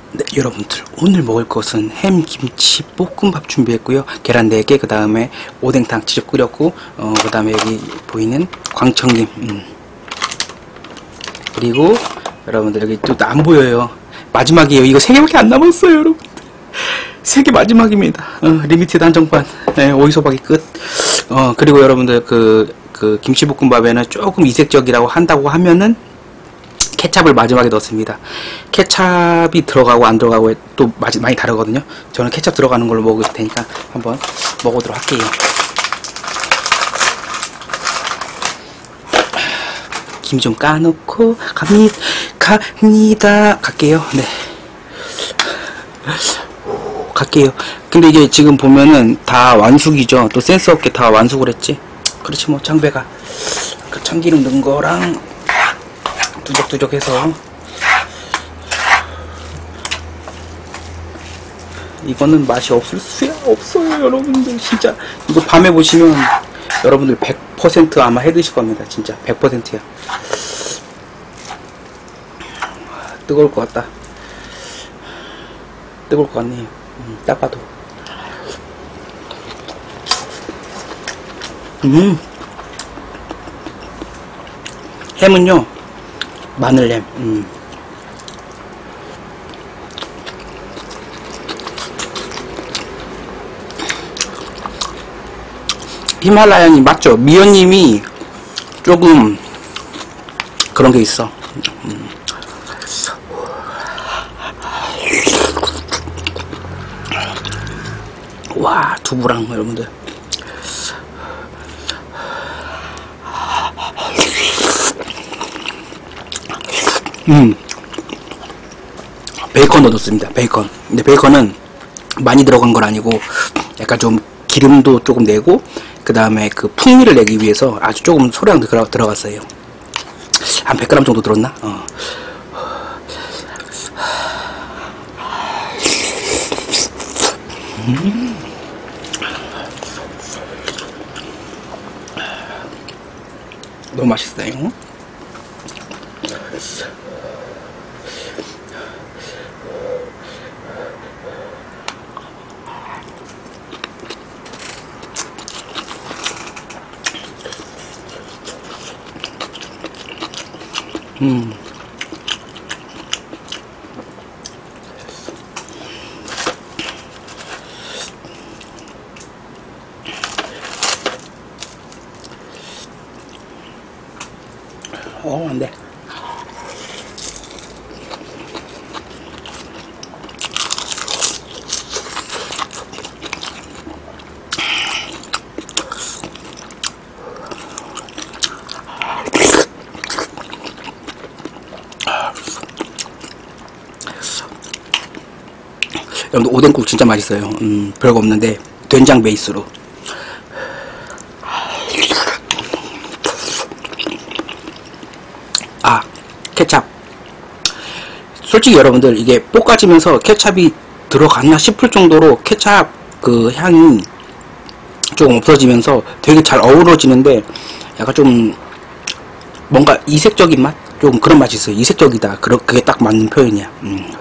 네, 여러분들 오늘 먹을 것은 햄 김치 볶음밥 준비했고요. 계란 4개, 그 다음에 오뎅탕 직접 끓였고, 그 다음에 여기 보이는 광청김, 그리고 여러분들 여기 또 안 보여요. 마지막이에요. 이거 3개밖에 안 남았어요, 여러분. 3개 마지막입니다. 리미티드 한정판. 네, 오이소박이 끝. 그리고 여러분들 그 김치볶음밥에는 조금 이색적이라고 한다고 하면은 케찹을 마지막에 넣습니다. 케찹이 들어가고 안 들어가고 또 많이 다르거든요. 저는 케찹 들어가는 걸로 먹을 테니까 한번 먹어보도록 할게요. 김 좀 까놓고 갑니다. 갈게요. 네. 갈게요. 근데 이게 지금 보면은 다 완숙이죠. 또 센스 없게 다 완숙을 했지. 그렇지 뭐 장배가 그 참기름 넣은 거랑 두적두적 해서 이거는 맛이 없을 수야 없어요. 여러분들 진짜 이거 밤에 보시면 여러분들 100% 아마 해 드실 겁니다. 진짜 100%야. 뜨거울 것 같다. 뜨거울 것 같네요. 딱 봐도. 햄은요 마늘햄. 히말라야님 맞죠? 미연님이 조금 그런 게 있어. 와, 두부랑 여러분들. 베이컨 넣어줬습니다. 베이컨. 근데 베이컨은 많이 들어간 건 아니고 약간 좀 기름도 조금 내고 그 다음에 그 풍미를 내기 위해서 아주 조금 소량 들어갔어요. 한 100g 정도 들었나? 너무 맛있어요. 안 돼. 여러분들 오뎅국 진짜 맛있어요. 별거 없는데 된장 베이스로. 아, 케찹. 솔직히 여러분들 이게 볶아지면서 케찹이 들어갔나 싶을 정도로 케찹 그 향이 조금 없어지면서 되게 잘 어우러지는데 약간 좀 뭔가 이색적인 맛? 좀 그런 맛이 있어요. 이색적이다. 그게 딱 맞는 표현이야.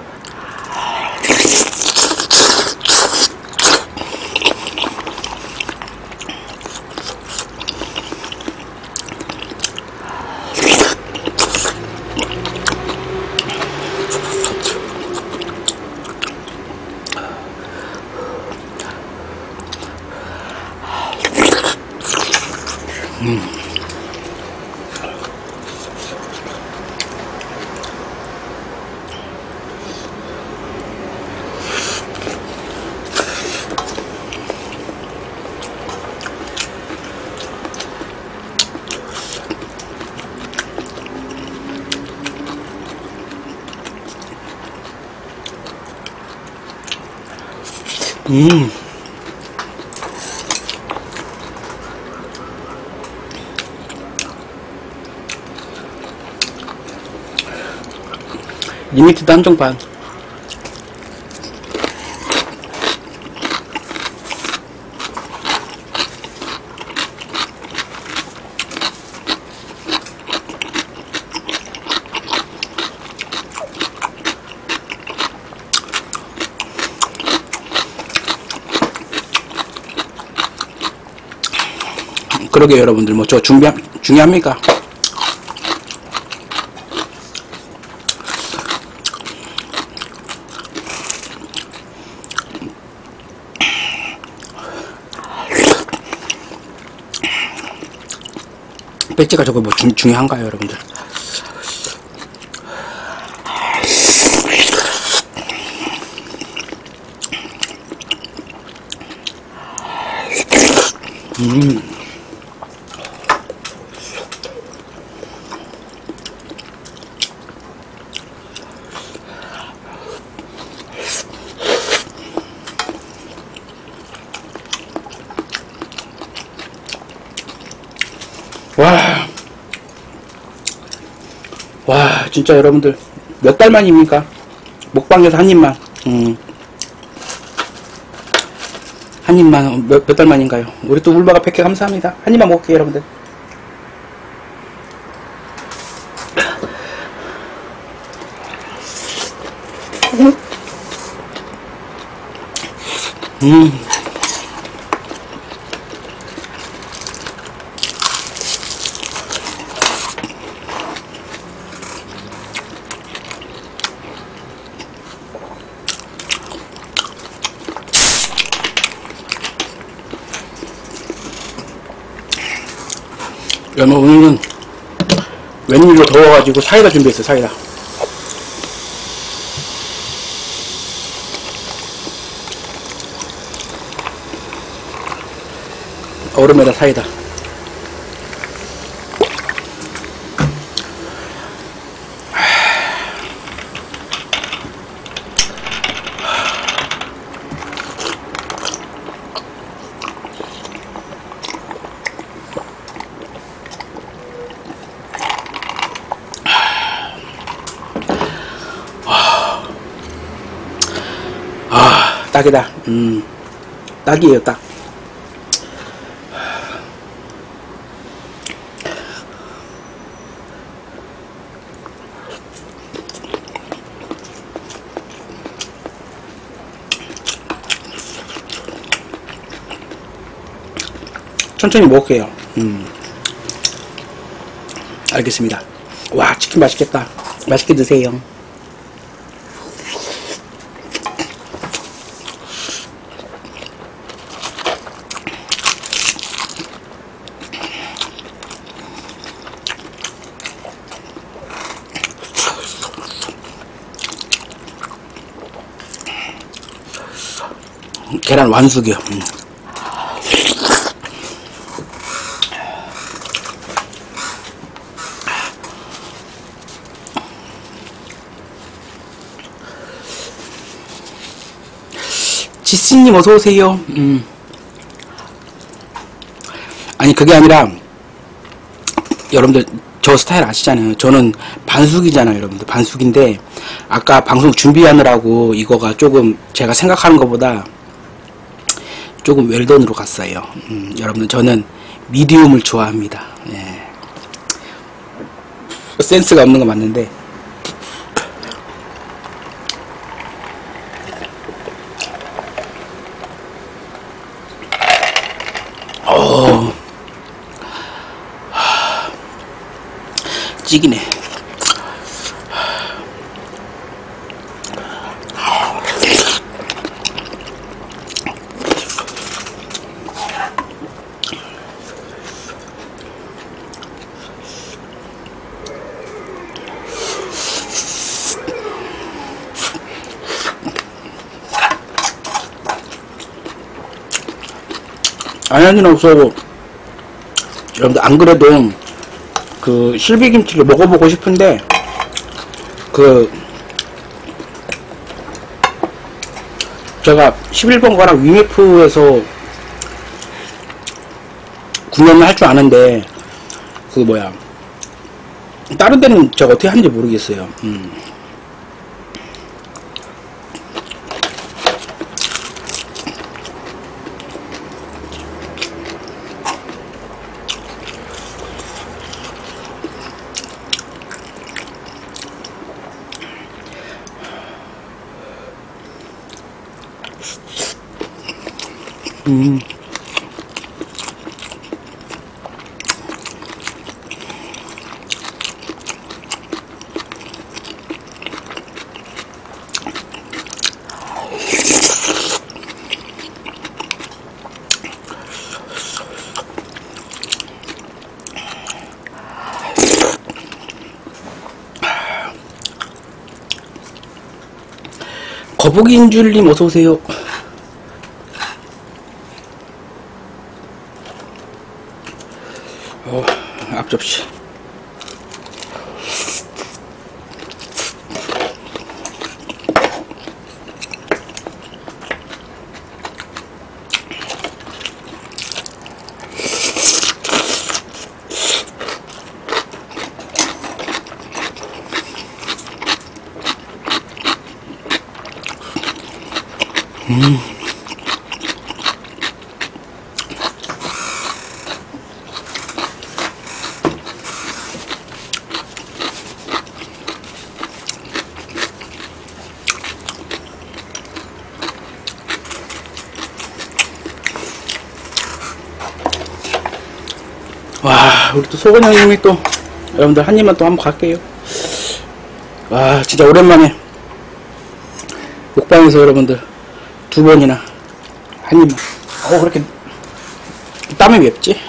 리미티드 한정판. 그러게 여러분들 뭐 저 중요합니까? 배지가 저거 뭐 중요한가요 여러분들? 와, 진짜 여러분들, 몇 달 만입니까? 먹방에서 한 입만, 한 입만, 몇 달 만인가요? 우리 또 울바가 100개 감사합니다. 한 입만 먹을게요, 여러분들. 여러분 오늘은 웬일로 더워가지고 사이다 준비했어요. 사이다 얼음에다 사이다. 딱이다. 딱이에요, 딱. 천천히 먹을게요. 알겠습니다. 와, 치킨 맛있겠다. 맛있게 드세요. 계란 완숙이요. 지씨님 어서오세요. 아니 그게 아니라 여러분들 저 스타일 아시잖아요. 저는 반숙이잖아요 여러분들. 반숙인데 아까 방송 준비하느라고 이거가 조금 제가 생각하는 것보다 조금 웰던으로 갔어요. 여러분들 저는 미디움을 좋아합니다. 예. 센스가 없는 거 맞는데 찌기네. 아니 없어. 여러분들 안 그래도 그 실비김치를 먹어보고 싶은데 그 제가 11번 가랑 위메프에서 구매를 할 줄 아는데 그 뭐야 다른 데는 제가 어떻게 하는지 모르겠어요. 거북이인줄님 어서오세요. 앞접시. 와, 우리 또 소건 형님이 또 여러분들 한 입만 또 한번 갈게요. 와, 진짜 오랜만에 먹방에서 여러분들 2번이나 한 입만. 그렇게 땀이 맵지?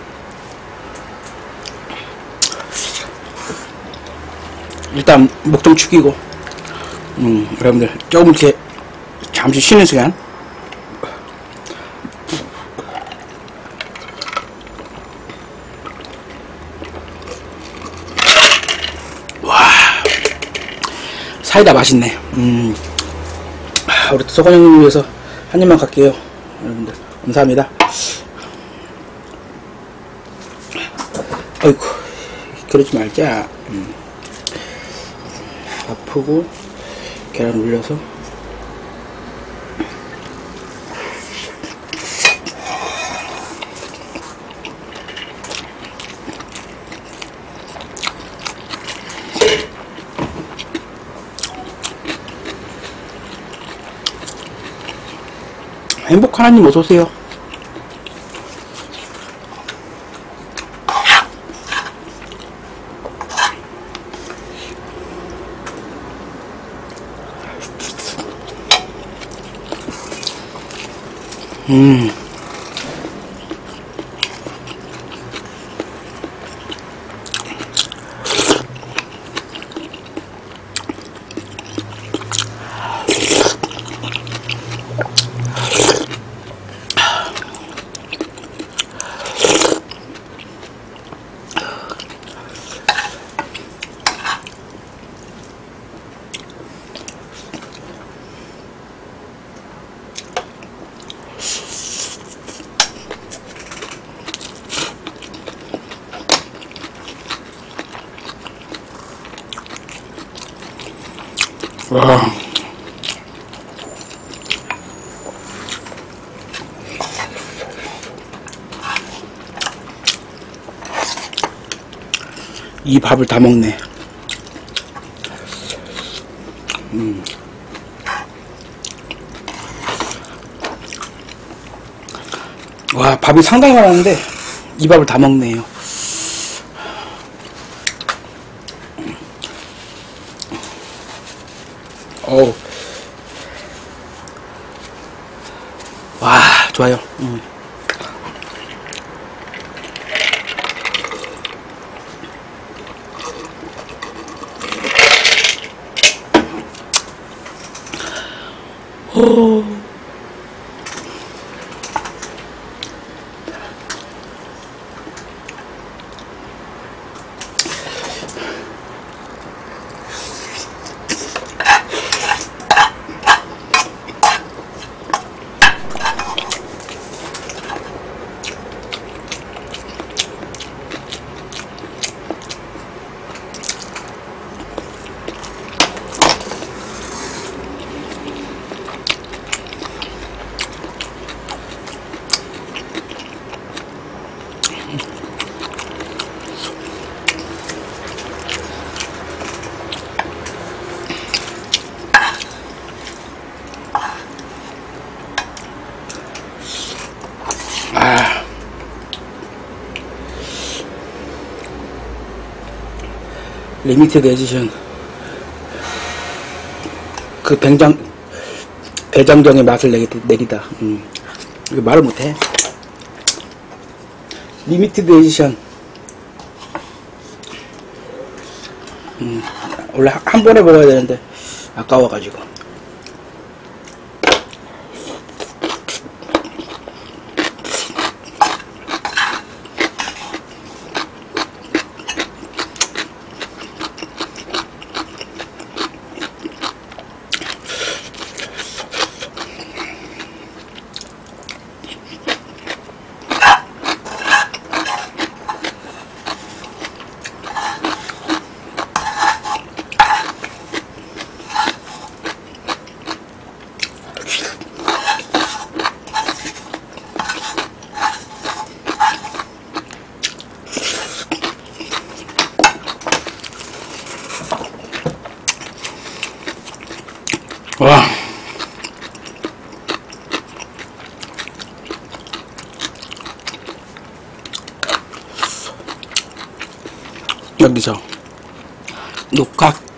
일단 목 좀 축이고 여러분들 조금 이렇게 잠시 쉬는 시간. 사이다 맛있네. 우리 소건 형님 위해서 한 입만 갈게요. 여러분들 감사합니다. 아이고, 그러지 말자. 아프고 계란 올려서. 행복한 하나님 어서오세요. 와. 이 밥을 다 먹네. 와, 밥이 상당히 많았는데 이 밥을 다 먹네요. 와, 좋아요. 리미티드 에디션 그 대장정의 맛을 내리다. 이거 말을 못해. 리미티드 에디션. 원래 한 번에 먹어야 되는데 아까워가지고. 와. 여기서 녹각